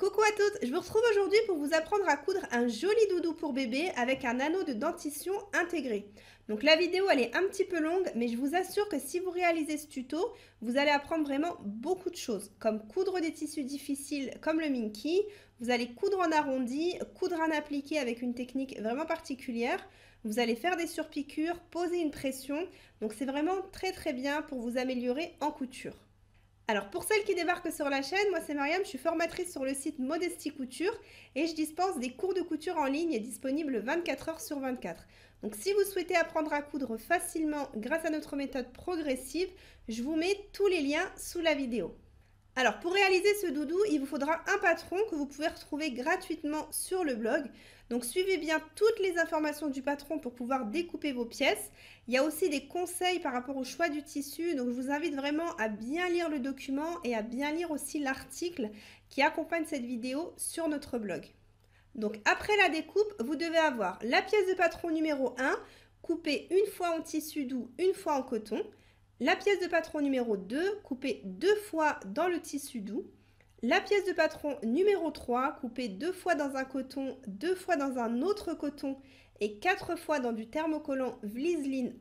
Coucou à toutes, je vous retrouve aujourd'hui pour vous apprendre à coudre un joli doudou pour bébé avec un anneau de dentition intégré. Donc la vidéo elle est un petit peu longue mais je vous assure que si vous réalisez ce tuto, vous allez apprendre vraiment beaucoup de choses comme coudre des tissus difficiles comme le minky, vous allez coudre en arrondi, coudre un appliqué avec une technique vraiment particulière, vous allez faire des surpiqûres, poser une pression, donc c'est vraiment très bien pour vous améliorer en couture. Alors pour celles qui débarquent sur la chaîne, moi c'est Mariam, je suis formatrice sur le site Modesty Couture et je dispense des cours de couture en ligne disponibles 24 heures sur 24. Donc si vous souhaitez apprendre à coudre facilement grâce à notre méthode progressive, je vous mets tous les liens sous la vidéo. Alors pour réaliser ce doudou, il vous faudra un patron que vous pouvez retrouver gratuitement sur le blog. Donc suivez bien toutes les informations du patron pour pouvoir découper vos pièces. Il y a aussi des conseils par rapport au choix du tissu, donc je vous invite vraiment à bien lire le document et à bien lire aussi l'article qui accompagne cette vidéo sur notre blog. Donc après la découpe, vous devez avoir la pièce de patron numéro 1, coupée une fois en tissu doux, une fois en coton. La pièce de patron numéro 2, coupée 2 fois dans le tissu doux. La pièce de patron numéro 3, coupée 2 fois dans un coton, 2 fois dans un autre coton et 4 fois dans du thermocollant Vliseline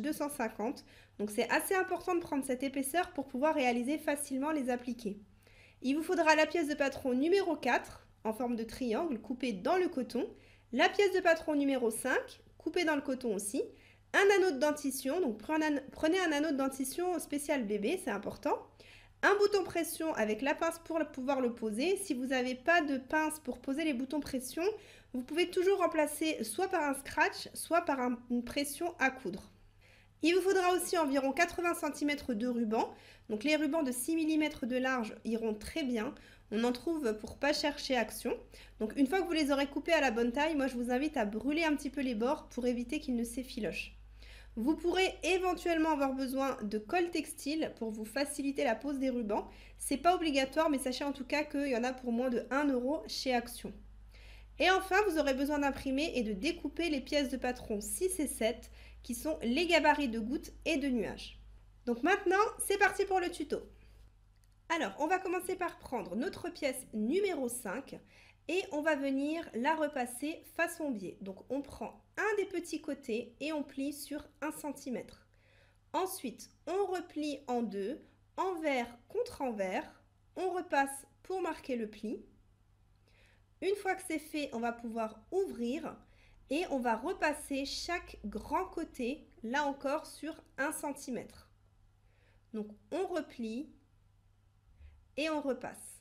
H250. Donc c'est assez important de prendre cette épaisseur pour pouvoir réaliser facilement les appliqués. Il vous faudra la pièce de patron numéro 4, en forme de triangle, coupée dans le coton. La pièce de patron numéro 5, coupée dans le coton aussi. Un anneau de dentition, donc prenez un anneau de dentition spécial bébé, c'est important. Un bouton pression avec la pince pour pouvoir le poser. Si vous n'avez pas de pince pour poser les boutons pression, vous pouvez toujours remplacer soit par un scratch, soit par une pression à coudre. Il vous faudra aussi environ 80 cm de ruban. Donc les rubans de 6 mm de large iront très bien. On en trouve pour pas cher chez Action. Donc une fois que vous les aurez coupés à la bonne taille, moi je vous invite à brûler un petit peu les bords pour éviter qu'ils ne s'effilochent. Vous pourrez éventuellement avoir besoin de colle textile pour vous faciliter la pose des rubans. C'est pas obligatoire, mais sachez en tout cas qu'il y en a pour moins de 1 € chez Action. Et enfin, vous aurez besoin d'imprimer et de découper les pièces de patron 6 et 7, qui sont les gabarits de gouttes et de nuages. Donc maintenant, c'est parti pour le tuto. Alors, on va commencer par prendre notre pièce numéro 5 et on va venir la repasser façon biais. Donc on prend un des petits côtés et on plie sur 1 cm. Ensuite, on replie en deux, envers contre envers. On repasse pour marquer le pli. Une fois que c'est fait, on va pouvoir ouvrir et on va repasser chaque grand côté, là encore, sur 1 cm. Donc on replie et on repasse.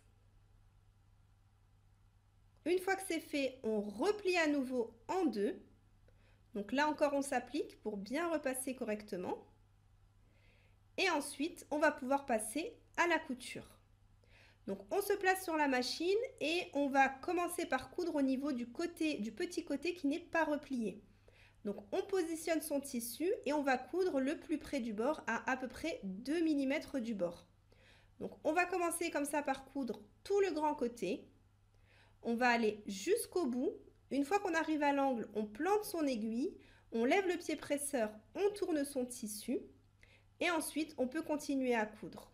Une fois que c'est fait, on replie à nouveau en deux. Donc là encore, on s'applique pour bien repasser correctement. Et ensuite, on va pouvoir passer à la couture. Donc on se place sur la machine et on va commencer par coudre au niveau du petit côté qui n'est pas replié. Donc on positionne son tissu et on va coudre le plus près du bord à peu près 2 mm du bord. Donc on va commencer comme ça par coudre tout le grand côté. On va aller jusqu'au bout. Une fois qu'on arrive à l'angle, on plante son aiguille, on lève le pied presseur, on tourne son tissu et ensuite on peut continuer à coudre.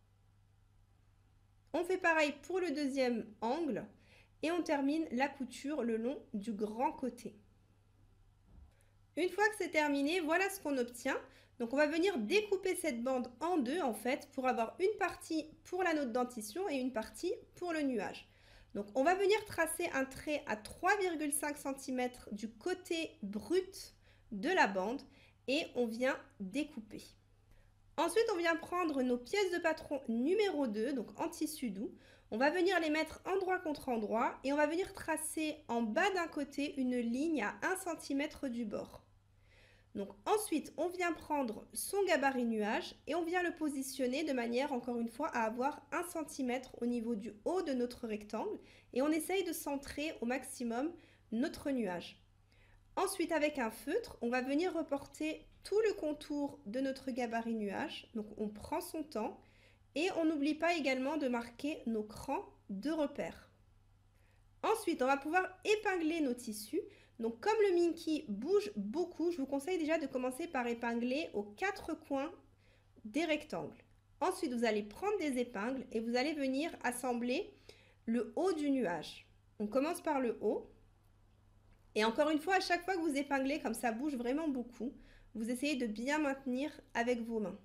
On fait pareil pour le deuxième angle et on termine la couture le long du grand côté. Une fois que c'est terminé, voilà ce qu'on obtient. Donc on va venir découper cette bande en deux en fait pour avoir une partie pour l'anneau de dentition et une partie pour le nuage. Donc on va venir tracer un trait à 3,5 cm du côté brut de la bande et on vient découper. Ensuite, on vient prendre nos pièces de patron numéro 2, donc en tissu doux. On va venir les mettre endroit contre endroit et on va venir tracer en bas d'un côté une ligne à 1 cm du bord. Donc ensuite, on vient prendre son gabarit nuage et on vient le positionner de manière, encore une fois, à avoir 1 cm au niveau du haut de notre rectangle et on essaye de centrer au maximum notre nuage. Ensuite, avec un feutre, on va venir reporter tout le contour de notre gabarit nuage. Donc, on prend son temps et on n'oublie pas également de marquer nos crans de repère. Ensuite, on va pouvoir épingler nos tissus. Donc, comme le minky bouge beaucoup, je vous conseille déjà de commencer par épingler aux 4 coins des rectangles. Ensuite, vous allez prendre des épingles et vous allez venir assembler le haut du nuage. On commence par le haut. Et encore une fois, à chaque fois que vous épinglez, comme ça bouge vraiment beaucoup, vous essayez de bien maintenir avec vos mains.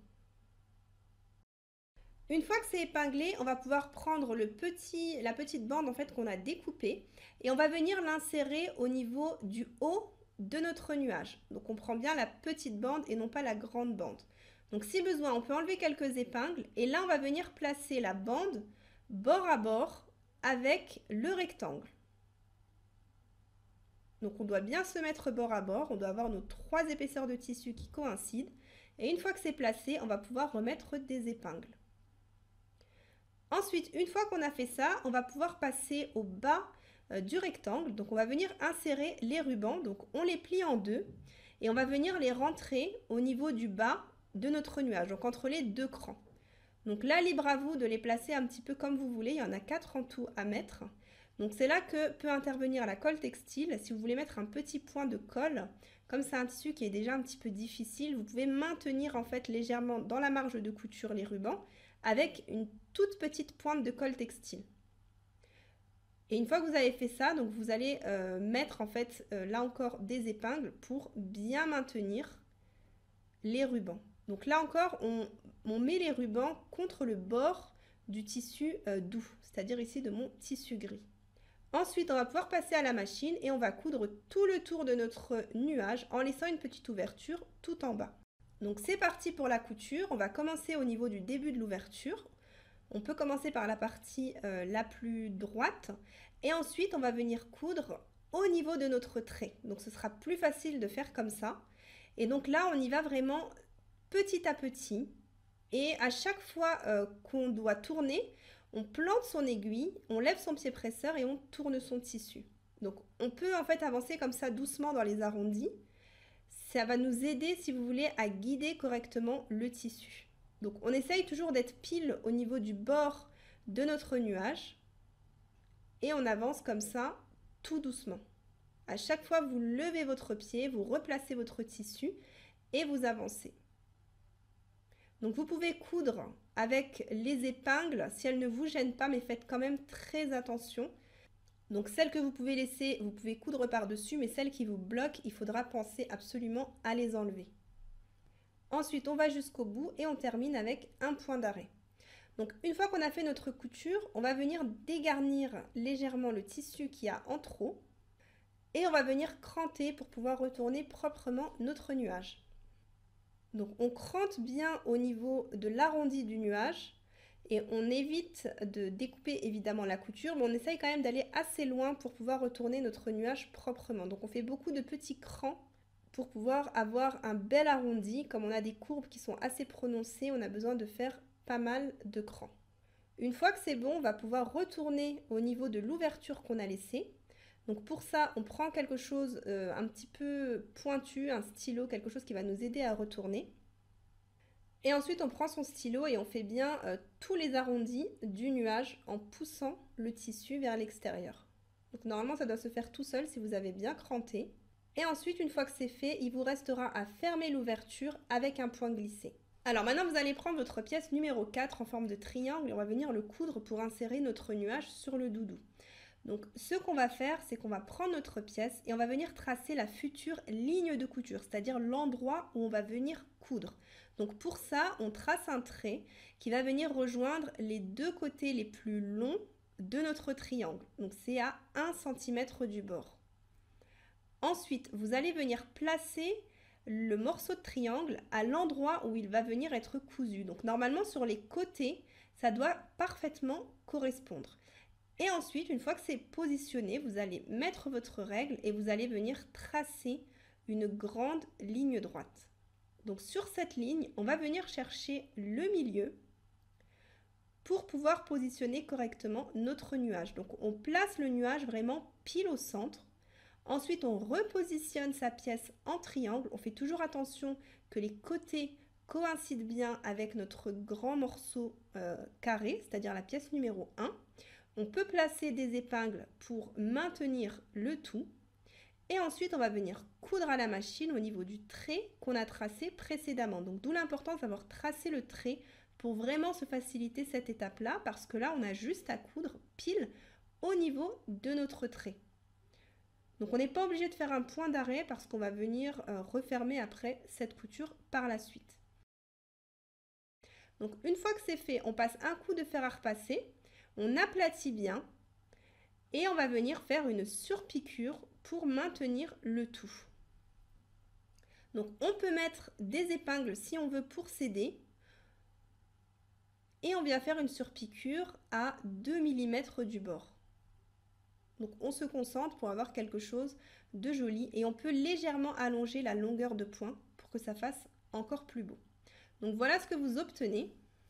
Une fois que c'est épinglé, on va pouvoir prendre la petite bande en fait qu'on a découpée et on va venir l'insérer au niveau du haut de notre nuage. Donc on prend bien la petite bande et non pas la grande bande. Donc si besoin, on peut enlever quelques épingles et là on va venir placer la bande bord à bord avec le rectangle. Donc on doit bien se mettre bord à bord, on doit avoir nos 3 épaisseurs de tissu qui coïncident et une fois que c'est placé, on va pouvoir remettre des épingles. Ensuite, une fois qu'on a fait ça, on va pouvoir passer au bas du rectangle. Donc on va venir insérer les rubans, donc on les plie en deux et on va venir les rentrer au niveau du bas de notre nuage, donc entre les deux crans. Donc là, libre à vous de les placer un petit peu comme vous voulez, il y en a 4 en tout à mettre. Donc c'est là que peut intervenir la colle textile. Si vous voulez mettre un petit point de colle, comme c'est un tissu qui est déjà un petit peu difficile, vous pouvez maintenir en fait légèrement dans la marge de couture les rubans avec une toute petite pointe de colle textile. Et une fois que vous avez fait ça, donc vous allez mettre en fait là encore des épingles pour bien maintenir les rubans. Donc là encore, on met les rubans contre le bord du tissu doux, c'est-à-dire ici de mon tissu gris. Ensuite, on va pouvoir passer à la machine et on va coudre tout le tour de notre nuage en laissant une petite ouverture tout en bas. Donc c'est parti pour la couture. On va commencer au niveau du début de l'ouverture. On peut commencer par la partie la plus droite et ensuite on va venir coudre au niveau de notre trait. Donc ce sera plus facile de faire comme ça. Et donc là, on y va vraiment petit à petit. Et à chaque fois qu'on doit tourner, on plante son aiguille, on lève son pied presseur et on tourne son tissu. Donc on peut en fait avancer comme ça doucement dans les arrondis. Ça va nous aider, si vous voulez, à guider correctement le tissu. Donc on essaye toujours d'être pile au niveau du bord de notre nuage. Et on avance comme ça, tout doucement. À chaque fois, vous levez votre pied, vous replacez votre tissu et vous avancez. Donc vous pouvez coudre avec les épingles si elles ne vous gênent pas, mais faites quand même très attention. Donc celles que vous pouvez laisser, vous pouvez coudre par-dessus, mais celles qui vous bloquent, il faudra penser absolument à les enlever. Ensuite, on va jusqu'au bout et on termine avec un point d'arrêt. Donc une fois qu'on a fait notre couture, on va venir dégarnir légèrement le tissu qu'il y a en trop et on va venir cranter pour pouvoir retourner proprement notre nuage. Donc on crante bien au niveau de l'arrondi du nuage et on évite de découper évidemment la couture, mais on essaye quand même d'aller assez loin pour pouvoir retourner notre nuage proprement. Donc on fait beaucoup de petits crans pour pouvoir avoir un bel arrondi. Comme on a des courbes qui sont assez prononcées, on a besoin de faire pas mal de crans. Une fois que c'est bon, on va pouvoir retourner au niveau de l'ouverture qu'on a laissée. Donc pour ça, on prend quelque chose un petit peu pointu, un stylo, quelque chose qui va nous aider à retourner. Et ensuite, on prend son stylo et on fait bien tous les arrondis du nuage en poussant le tissu vers l'extérieur. Donc normalement, ça doit se faire tout seul si vous avez bien cranté. Et ensuite, une fois que c'est fait, il vous restera à fermer l'ouverture avec un point glissé. Alors maintenant, vous allez prendre votre pièce numéro 4 en forme de triangle et on va venir le coudre pour insérer notre nuage sur le doudou. Donc ce qu'on va faire, c'est qu'on va prendre notre pièce et on va venir tracer la future ligne de couture, c'est-à-dire l'endroit où on va venir coudre. Donc pour ça, on trace un trait qui va venir rejoindre les deux côtés les plus longs de notre triangle. Donc c'est à 1 cm du bord. Ensuite, vous allez venir placer le morceau de triangle à l'endroit où il va venir être cousu. Donc normalement sur les côtés, ça doit parfaitement correspondre. Et ensuite, une fois que c'est positionné, vous allez mettre votre règle et vous allez venir tracer une grande ligne droite. Donc sur cette ligne, on va venir chercher le milieu pour pouvoir positionner correctement notre nuage. Donc on place le nuage vraiment pile au centre. Ensuite, on repositionne sa pièce en triangle. On fait toujours attention que les côtés coïncident bien avec notre grand morceau carré, c'est-à-dire la pièce numéro 1. On peut placer des épingles pour maintenir le tout. Et ensuite, on va venir coudre à la machine au niveau du trait qu'on a tracé précédemment. Donc, d'où l'importance d'avoir tracé le trait pour vraiment se faciliter cette étape-là, parce que là, on a juste à coudre pile au niveau de notre trait. Donc on n'est pas obligé de faire un point d'arrêt parce qu'on va venir refermer après cette couture par la suite. Donc une fois que c'est fait, on passe un coup de fer à repasser, on aplatit bien et on va venir faire une surpiqûre pour maintenir le tout. Donc on peut mettre des épingles si on veut pour s'aider. Et on vient faire une surpiqûre à 2 mm du bord. Donc on se concentre pour avoir quelque chose de joli et on peut légèrement allonger la longueur de point pour que ça fasse encore plus beau. Donc voilà ce que vous obtenez.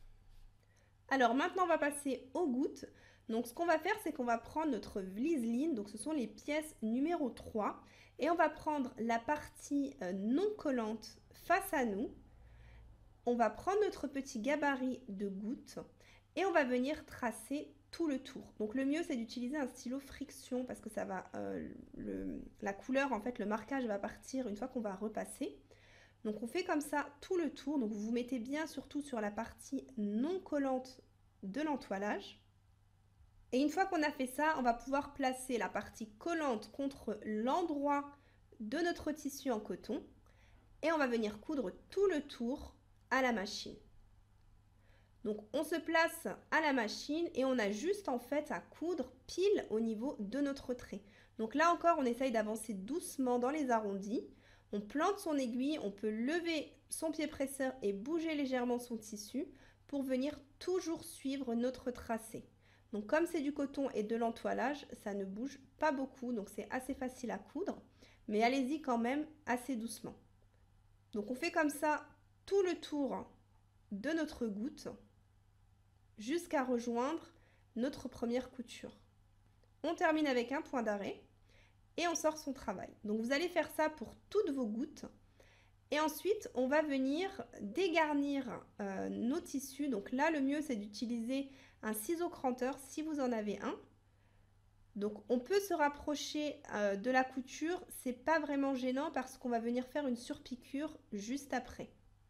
Alors maintenant on va passer aux gouttes. Donc ce qu'on va faire, c'est qu'on va prendre notre vliseline, donc ce sont les pièces numéro 3, et on va prendre la partie non collante face à nous. On va prendre notre petit gabarit de gouttes et on va venir tracer tout le tour. Donc le mieux c'est d'utiliser un stylo friction parce que ça va, la couleur, en fait le marquage va partir une fois qu'on va repasser. Donc on fait comme ça tout le tour, donc vous vous mettez bien surtout sur la partie non collante de l'entoilage. Et une fois qu'on a fait ça, on va pouvoir placer la partie collante contre l'endroit de notre tissu en coton et on va venir coudre tout le tour à la machine. Donc on se place à la machine et on a juste en fait à coudre pile au niveau de notre trait. Donc là encore on essaye d'avancer doucement dans les arrondis. On plante son aiguille, on peut lever son pied presseur et bouger légèrement son tissu pour venir toujours suivre notre tracé. Donc comme c'est du coton et de l'entoilage, ça ne bouge pas beaucoup, donc c'est assez facile à coudre. Mais allez-y quand même assez doucement. Donc on fait comme ça tout le tour de notre goutte jusqu'à rejoindre notre première couture. On termine avec un point d'arrêt et on sort son travail. Donc vous allez faire ça pour toutes vos gouttes et ensuite on va venir dégarnir nos tissus. Donc là le mieux c'est d'utiliser un ciseau cranteur si vous en avez un. Donc on peut se rapprocher de la couture, c'est pas vraiment gênant parce qu'on va venir faire une surpiqûre juste après.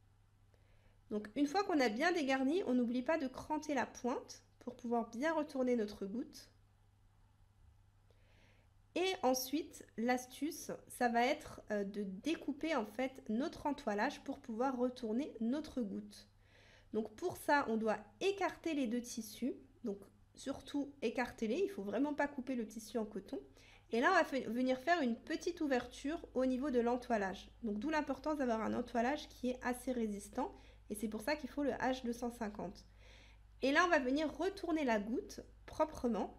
Donc une fois qu'on a bien dégarni, on n'oublie pas de cranter la pointe pour pouvoir bien retourner notre goutte. Et ensuite, l'astuce, ça va être de découper en fait notre entoilage pour pouvoir retourner notre goutte. Donc pour ça, on doit écarter les deux tissus. Donc surtout écartez-les, il ne faut vraiment pas couper le tissu en coton. Et là, on va venir faire une petite ouverture au niveau de l'entoilage. Donc d'où l'importance d'avoir un entoilage qui est assez résistant. Et c'est pour ça qu'il faut le H250. Et là, on va venir retourner la goutte proprement.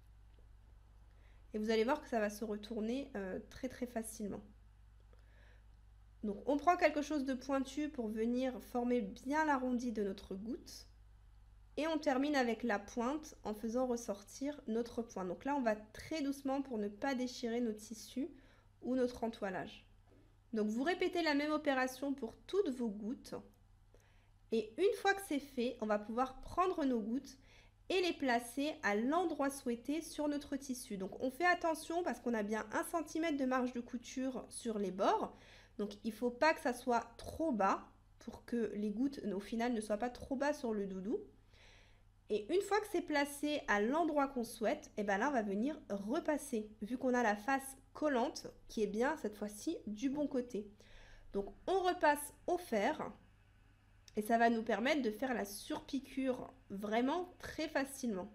Et vous allez voir que ça va se retourner très très facilement. Donc on prend quelque chose de pointu pour venir former bien l'arrondi de notre goutte. Et on termine avec la pointe en faisant ressortir notre point. Donc là, on va très doucement pour ne pas déchirer nos tissus ou notre entoilage. Donc vous répétez la même opération pour toutes vos gouttes. Et une fois que c'est fait, on va pouvoir prendre nos gouttes et les placer à l'endroit souhaité sur notre tissu. Donc on fait attention parce qu'on a bien 1 cm de marge de couture sur les bords. Donc il ne faut pas que ça soit trop bas pour que les gouttes au final ne soient pas trop bas sur le doudou. Et une fois que c'est placé à l'endroit qu'on souhaite, et bien là on va venir repasser vu qu'on a la face collante qui est bien cette fois-ci du bon côté. Donc on repasse au fer. Et ça va nous permettre de faire la surpiqûre vraiment très facilement.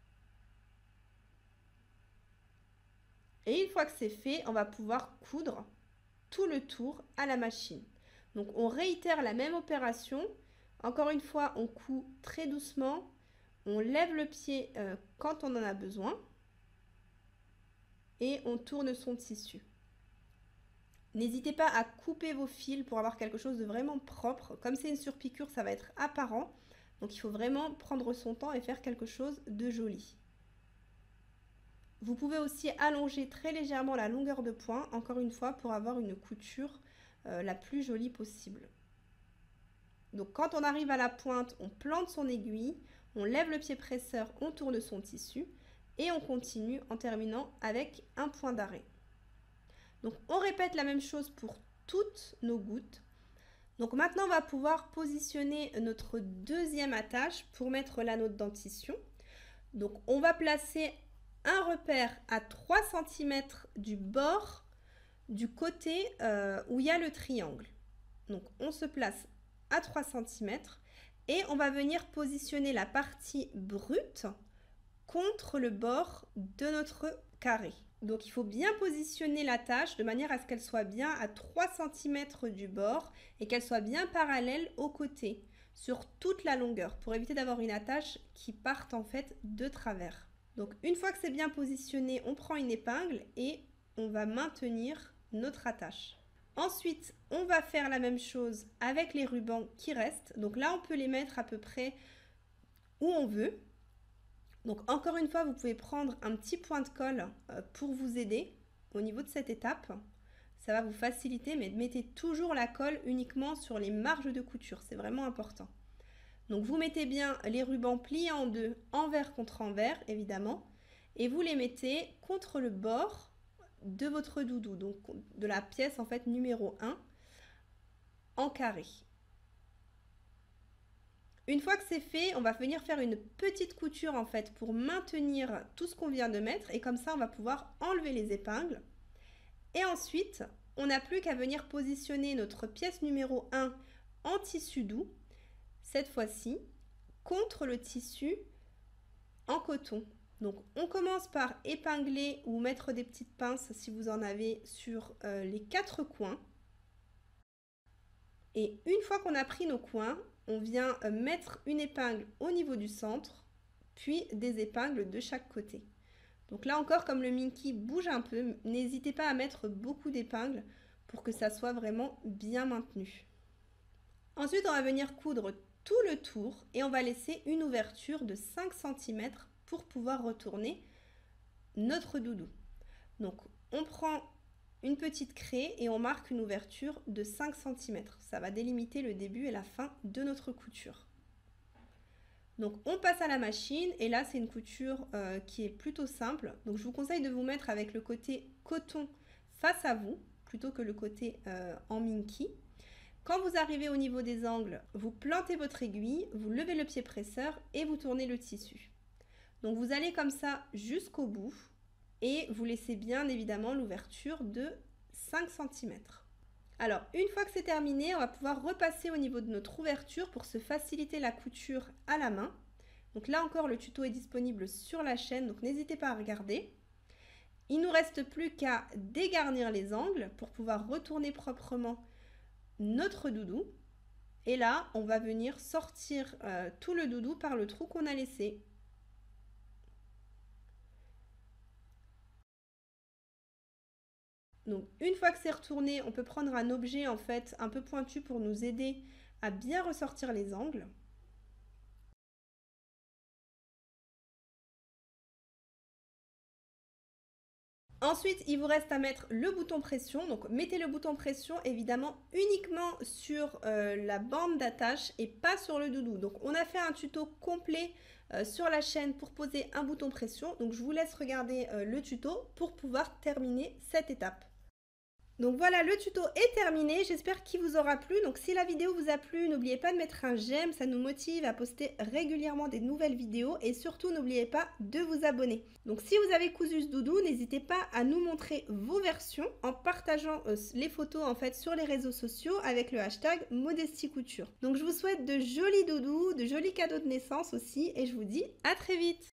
Et une fois que c'est fait, on va pouvoir coudre tout le tour à la machine. Donc on réitère la même opération. Encore une fois, on coud très doucement. On lève le pied quand on en a besoin. Et on tourne son tissu. N'hésitez pas à couper vos fils pour avoir quelque chose de vraiment propre. Comme c'est une surpiqûre, ça va être apparent. Donc il faut vraiment prendre son temps et faire quelque chose de joli. Vous pouvez aussi allonger très légèrement la longueur de point, encore une fois, pour avoir une couture la plus jolie possible. Donc quand on arrive à la pointe, on plante son aiguille, on lève le pied presseur, on tourne son tissu et on continue en terminant avec un point d'arrêt. Donc on répète la même chose pour toutes nos gouttes. Donc maintenant on va pouvoir positionner notre deuxième attache pour mettre l'anneau de dentition. Donc on va placer un repère à 3 cm du bord du côté où il y a le triangle. Donc on se place à 3 cm et on va venir positionner la partie brute contre le bord de notre carré. Donc il faut bien positionner la tâche de manière à ce qu'elle soit bien à 3 cm du bord et qu'elle soit bien parallèle aux côtés sur toute la longueur pour éviter d'avoir une attache qui parte en fait de travers. Donc une fois que c'est bien positionné, on prend une épingle et on va maintenir notre attache. Ensuite, on va faire la même chose avec les rubans qui restent. Donc là, on peut les mettre à peu près où on veut. Donc encore une fois, vous pouvez prendre un petit point de colle pour vous aider au niveau de cette étape. Ça va vous faciliter, mais mettez toujours la colle uniquement sur les marges de couture. C'est vraiment important. Donc vous mettez bien les rubans pliés en deux, envers contre envers, évidemment. Et vous les mettez contre le bord de votre doudou, donc de la pièce en fait numéro 1 en carré. Une fois que c'est fait, on va venir faire une petite couture en fait pour maintenir tout ce qu'on vient de mettre et comme ça on va pouvoir enlever les épingles. Et ensuite, on n'a plus qu'à venir positionner notre pièce numéro 1 en tissu doux, cette fois-ci contre le tissu en coton. Donc on commence par épingler ou mettre des petites pinces si vous en avez sur les 4 coins. Et une fois qu'on a pris nos coins, on vient mettre une épingle au niveau du centre, puis des épingles de chaque côté. Donc là encore, comme le Minky bouge un peu, n'hésitez pas à mettre beaucoup d'épingles pour que ça soit vraiment bien maintenu. Ensuite, on va venir coudre tout le tour et on va laisser une ouverture de 5 cm pour pouvoir retourner notre doudou. Donc on prend une petite craie et on marque une ouverture de 5 cm. Ça va délimiter le début et la fin de notre couture. Donc on passe à la machine et là c'est une couture qui est plutôt simple. Donc je vous conseille de vous mettre avec le côté coton face à vous plutôt que le côté en Minky. Quand vous arrivez au niveau des angles, vous plantez votre aiguille, vous levez le pied presseur et vous tournez le tissu. Donc vous allez comme ça jusqu'au bout et vous laissez bien évidemment l'ouverture de 5 cm. Alors une fois que c'est terminé, on va pouvoir repasser au niveau de notre ouverture pour se faciliter la couture à la main. Donc là encore le tuto est disponible sur la chaîne, donc n'hésitez pas à regarder. Il ne nous reste plus qu'à dégarnir les angles pour pouvoir retourner proprement notre doudou. Et là on va venir sortir tout le doudou par le trou qu'on a laissé. Donc une fois que c'est retourné, on peut prendre un objet en fait un peu pointu pour nous aider à bien ressortir les angles. Ensuite, il vous reste à mettre le bouton pression. Donc mettez le bouton pression évidemment uniquement sur la bande d'attache et pas sur le doudou. Donc on a fait un tuto complet sur la chaîne pour poser un bouton pression. Donc je vous laisse regarder le tuto pour pouvoir terminer cette étape. Donc voilà, le tuto est terminé, j'espère qu'il vous aura plu. Donc si la vidéo vous a plu, n'oubliez pas de mettre un j'aime, ça nous motive à poster régulièrement des nouvelles vidéos. Et surtout, n'oubliez pas de vous abonner. Donc si vous avez cousu ce doudou, n'hésitez pas à nous montrer vos versions en partageant les photos en fait sur les réseaux sociaux avec le hashtag Modesty Couture. Donc je vous souhaite de jolis doudous, de jolis cadeaux de naissance aussi et je vous dis à très vite.